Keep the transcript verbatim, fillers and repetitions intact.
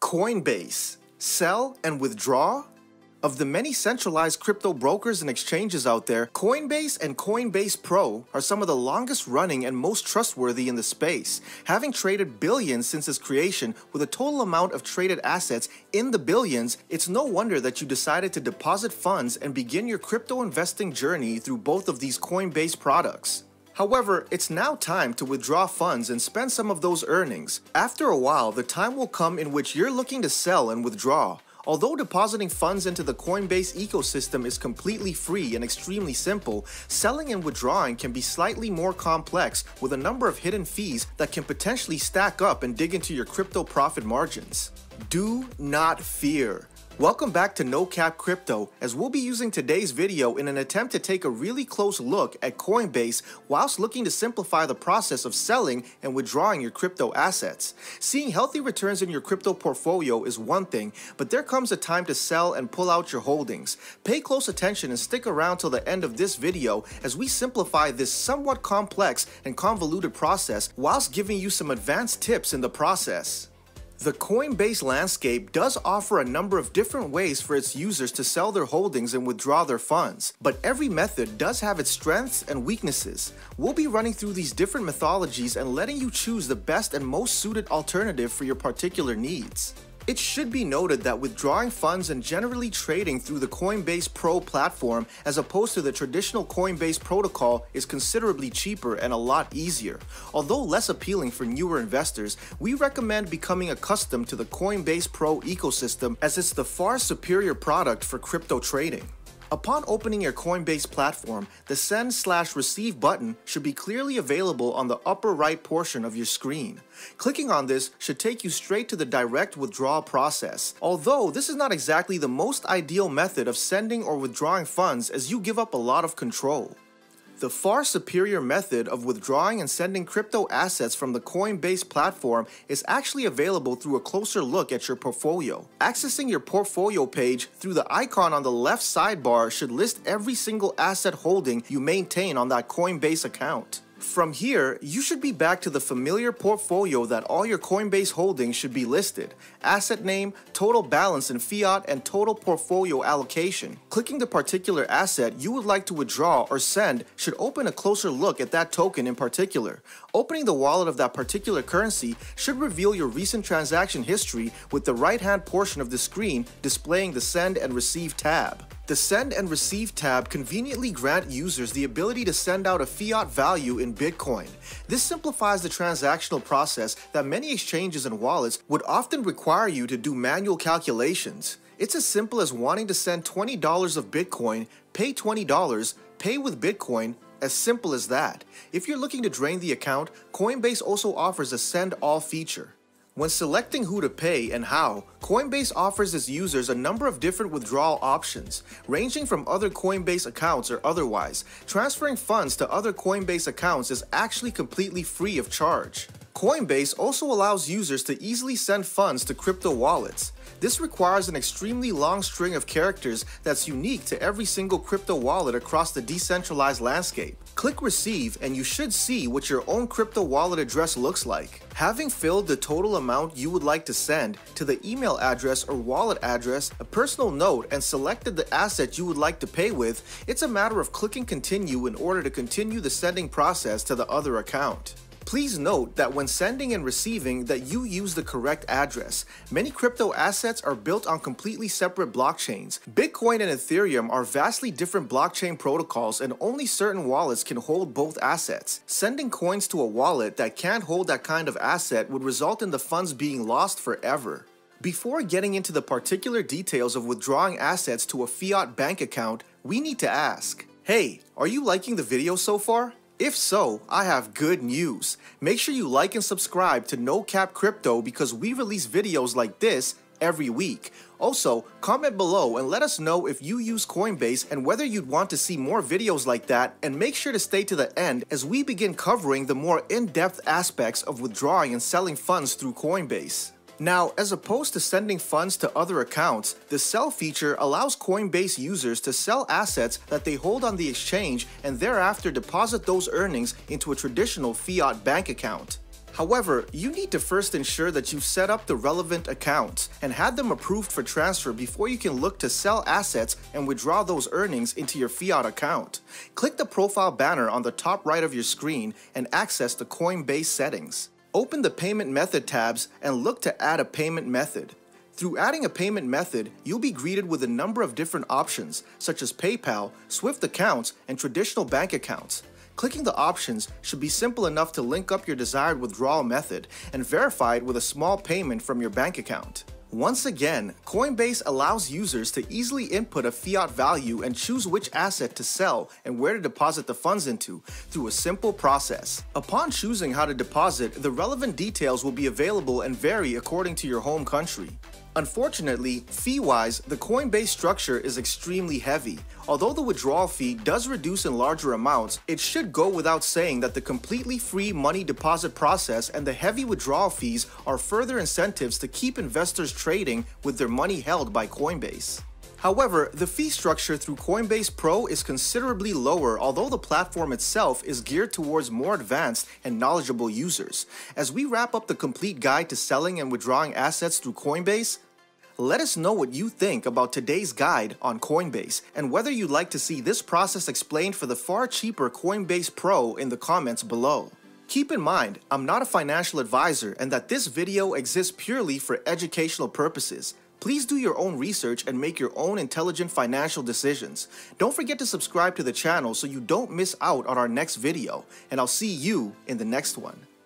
Coinbase. Sell and withdraw? Of the many centralized crypto brokers and exchanges out there, Coinbase and CoinBase Pro are some of the longest running and most trustworthy in the space, having traded billions since its creation with a total amount of traded assets in the billions. It's no wonder that you decided to deposit funds and begin your crypto investing journey through both of these Coinbase products. However, it's now time to withdraw funds and spend some of those earnings. After a while, the time will come in which you're looking to sell and withdraw. Although depositing funds into the Coinbase ecosystem is completely free and extremely simple, selling and withdrawing can be slightly more complex with a number of hidden fees that can potentially stack up and dig into your crypto profit margins. Do not fear. Welcome back to No Cap Crypto, as we'll be using today's video in an attempt to take a really close look at Coinbase whilst looking to simplify the process of selling and withdrawing your crypto assets. Seeing healthy returns in your crypto portfolio is one thing, but there comes a time to sell and pull out your holdings. Pay close attention and stick around till the end of this video as we simplify this somewhat complex and convoluted process whilst giving you some advanced tips in the process. The Coinbase landscape does offer a number of different ways for its users to sell their holdings and withdraw their funds, but every method does have its strengths and weaknesses. We'll be running through these different methodologies and letting you choose the best and most suited alternative for your particular needs. It should be noted that withdrawing funds and generally trading through the CoinBase Pro platform as opposed to the traditional Coinbase protocol is considerably cheaper and a lot easier. Although less appealing for newer investors, we recommend becoming accustomed to the Coinbase Pro ecosystem as it's the far superior product for crypto trading. Upon opening your Coinbase platform, the send slash receive button should be clearly available on the upper right portion of your screen. Clicking on this should take you straight to the direct withdrawal process, although this is not exactly the most ideal method of sending or withdrawing funds as you give up a lot of control. The far superior method of withdrawing and sending crypto assets from the Coinbase platform is actually available through a closer look at your portfolio. Accessing your portfolio page through the icon on the left sidebar should list every single asset holding you maintain on that Coinbase account. From here, you should be back to the familiar portfolio that all your Coinbase holdings should be listed: asset name, total balance in fiat, and total portfolio allocation. Clicking the particular asset you would like to withdraw or send should open a closer look at that token in particular. Opening the wallet of that particular currency should reveal your recent transaction history, with the right-hand portion of the screen displaying the Send and Receive tab. The Send and Receive tab conveniently grant users the ability to send out a fiat value in Bitcoin. This simplifies the transactional process that many exchanges and wallets would often require you to do manual calculations. It's as simple as wanting to send twenty dollars of Bitcoin, pay twenty dollars, pay with Bitcoin. As simple as that. If you're looking to drain the account, Coinbase also offers a Send All feature. When selecting who to pay and how, Coinbase offers its users a number of different withdrawal options, ranging from other Coinbase accounts or otherwise. Transferring funds to other Coinbase accounts is actually completely free of charge. Coinbase also allows users to easily send funds to crypto wallets. This requires an extremely long string of characters that's unique to every single crypto wallet across the decentralized landscape. Click Receive and you should see what your own crypto wallet address looks like. Having filled the total amount you would like to send to the email address or wallet address, a personal note, and selected the asset you would like to pay with, it's a matter of clicking Continue in order to continue the sending process to the other account. Please note that when sending and receiving that you use the correct address. Many crypto assets are built on completely separate blockchains. Bitcoin and Ethereum are vastly different blockchain protocols, and only certain wallets can hold both assets. Sending coins to a wallet that can't hold that kind of asset would result in the funds being lost forever. Before getting into the particular details of withdrawing assets to a fiat bank account, we need to ask, hey, are you liking the video so far? If so, I have good news. Make sure you like and subscribe to No Cap Crypto because we release videos like this every week. Also, comment below and let us know if you use Coinbase and whether you'd want to see more videos like that, and make sure to stay to the end as we begin covering the more in-depth aspects of withdrawing and selling funds through Coinbase. Now, as opposed to sending funds to other accounts, the sell feature allows Coinbase users to sell assets that they hold on the exchange and thereafter deposit those earnings into a traditional fiat bank account. However, you need to first ensure that you've set up the relevant accounts and had them approved for transfer before you can look to sell assets and withdraw those earnings into your fiat account. Click the profile banner on the top right of your screen and access the CoinBase settings. Open the payment method tabs and look to add a payment method. Through adding a payment method, you'll be greeted with a number of different options, such as PayPal, Swift accounts, and traditional bank accounts. Clicking the options should be simple enough to link up your desired withdrawal method and verify it with a small payment from your bank account. Once again, Coinbase allows users to easily input a fiat value and choose which asset to sell and where to deposit the funds into through a simple process. Upon choosing how to deposit, the relevant details will be available and vary according to your home country. Unfortunately, fee-wise, the Coinbase structure is extremely heavy. Although the withdrawal fee does reduce in larger amounts, it should go without saying that the completely free money deposit process and the heavy withdrawal fees are further incentives to keep investors trading with their money held by Coinbase. However, the fee structure through CoinBase Pro is considerably lower, although the platform itself is geared towards more advanced and knowledgeable users. As we wrap up the complete guide to selling and withdrawing assets through Coinbase, let us know what you think about today's guide on Coinbase and whether you'd like to see this process explained for the far cheaper CoinBase Pro in the comments below. Keep in mind, I'm not a financial advisor and that this video exists purely for educational purposes. Please do your own research and make your own intelligent financial decisions. Don't forget to subscribe to the channel so you don't miss out on our next video, and I'll see you in the next one.